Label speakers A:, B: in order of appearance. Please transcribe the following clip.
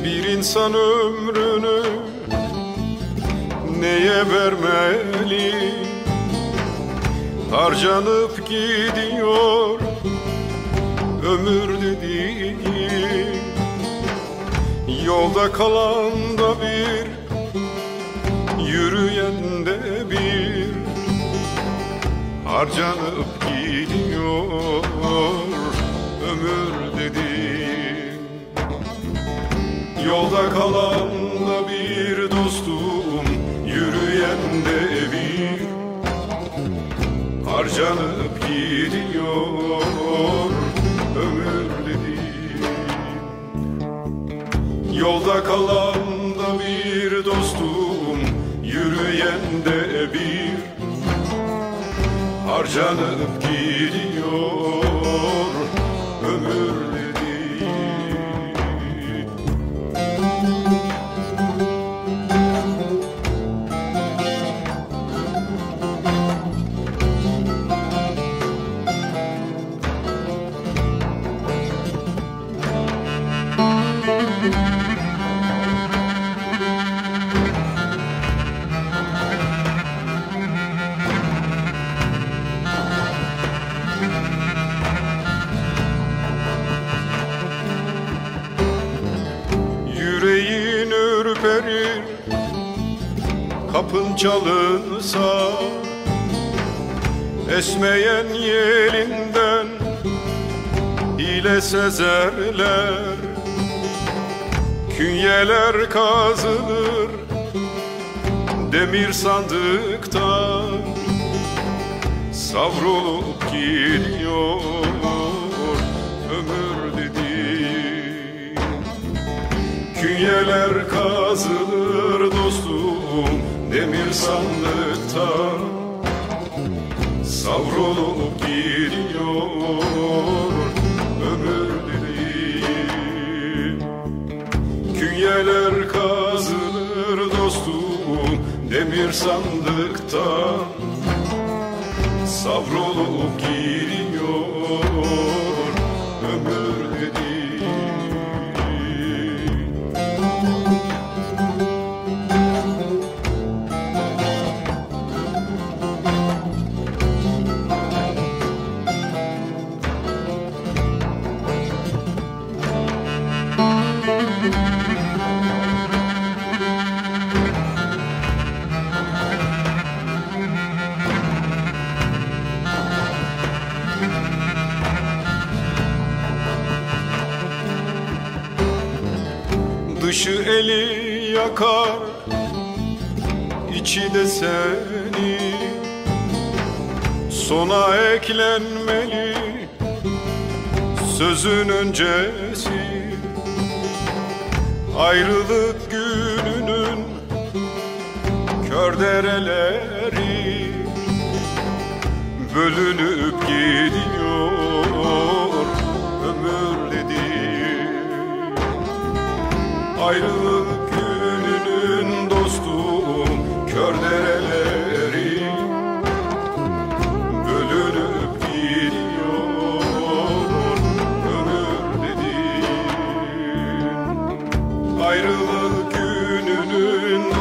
A: Bir insan ömrünü neye vermeli? Harcanıp gidiyor ömür dediğin. Yolda kalan da bir, yürüyen de bir. Harcanıp gidiyor ömür dediğin. Yolda kalan da bir dostum, yürüyen de bir. Harcanıp gidiyor ömür dediğin. Yolda kalan da bir dostum, yürüyen de bir. Harcanıp gidiyor ömür dediğin. Yüreğin ürperir kapın çalınsa, esmeyen yelinden hile sezerler. Künyeler kazılır demir sandıkta, savrulup gidiyor ömür dediğin. Künyeler kazılır dostum demir sandıkta, savrulup gidiyor ömür dediğin. Künyeler kazılır dostum demir sandıkta, savrulup gidiyor ömür dediğin. Dışı eli yakar, içi de seni. Sona eklenmeli sözün öncesi. Ayrılık gününün kör dereleri bölünüp gidiyor ömür dediğin. Ayrılık gününün dostum kör dereleri bölünüp gidiyor ömür dediğin. Ayrılık gününün